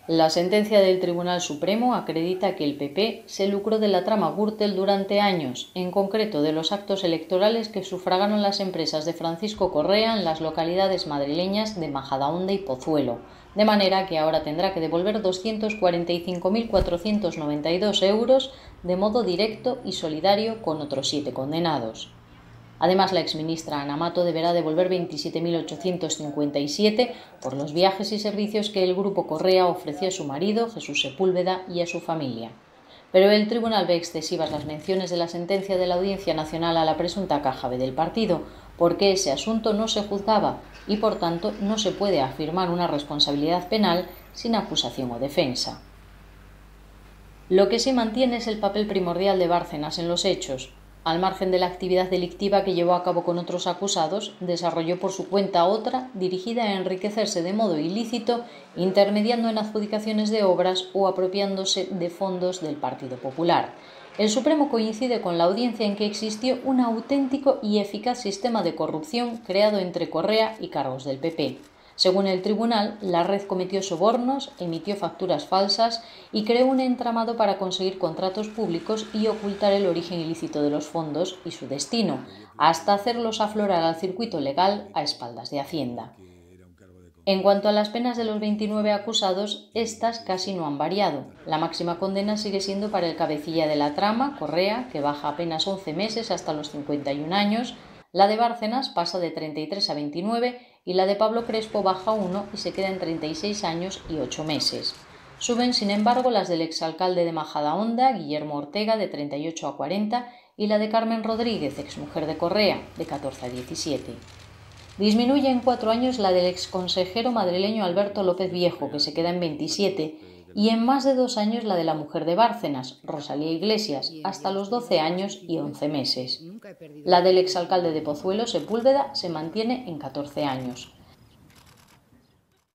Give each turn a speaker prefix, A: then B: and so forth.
A: La sentencia del Tribunal Supremo acredita que el PP se lucró de la trama Gürtel durante años, en concreto de los actos electorales que sufragaron las empresas de Francisco Correa en las localidades madrileñas de Majadahonda y Pozuelo, de manera que ahora tendrá que devolver 245.492 euros de modo directo y solidario con otros 7 condenados. Además, la exministra Ana Mato deberá devolver 27.857 por los viajes y servicios que el Grupo Correa ofreció a su marido, Jesús Sepúlveda, y a su familia. Pero el tribunal ve excesivas las menciones de la sentencia de la Audiencia Nacional a la presunta caja B del partido, porque ese asunto no se juzgaba y, por tanto, no se puede afirmar una responsabilidad penal sin acusación o defensa. Lo que sí mantiene es el papel primordial de Bárcenas en los hechos. Al margen de la actividad delictiva que llevó a cabo con otros acusados, desarrolló por su cuenta otra dirigida a enriquecerse de modo ilícito, intermediando en adjudicaciones de obras o apropiándose de fondos del Partido Popular. El Supremo coincide con la Audiencia en que existió un auténtico y eficaz sistema de corrupción creado entre Correa y cargos del PP. Según el tribunal, la red cometió sobornos, emitió facturas falsas y creó un entramado para conseguir contratos públicos y ocultar el origen ilícito de los fondos y su destino, hasta hacerlos aflorar al circuito legal a espaldas de Hacienda. En cuanto a las penas de los 29 acusados, estas casi no han variado. La máxima condena sigue siendo para el cabecilla de la trama, Correa, que baja apenas 11 meses hasta los 51 años, la de Bárcenas pasa de 33 a 29 y la de Pablo Crespo baja 1 y se queda en 36 años y 8 meses. Suben, sin embargo, las del exalcalde de Majadahonda, Guillermo Ortega, de 38 a 40, y la de Carmen Rodríguez, exmujer de Correa, de 14 a 17. Disminuye en 4 años la del exconsejero madrileño Alberto López Viejo, que se queda en 27, y en más de 2 años la de la mujer de Bárcenas, Rosalía Iglesias, hasta los 12 años y 11 meses. La del exalcalde de Pozuelo, Sepúlveda, se mantiene en 14 años.